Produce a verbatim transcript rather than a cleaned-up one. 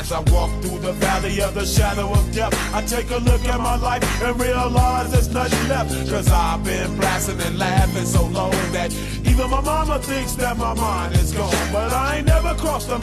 As I walk through the valley of the shadow of death, I take a look at my life and realize there's nothing left. Cause I've been blasting and laughing so long that even my mama thinks that my mind is gone. But I ain't never crossed a